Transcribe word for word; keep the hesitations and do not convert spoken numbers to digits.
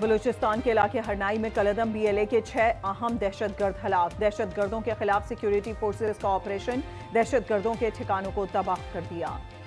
बलूचिस्तान के इलाके हरनाई में कलदम बीएलए के छह अहम दहशतगर्द हलाक। दहशतगर्दों के खिलाफ सिक्योरिटी फोर्सेस का ऑपरेशन, दहशतगर्दों के ठिकानों को तबाह कर दिया।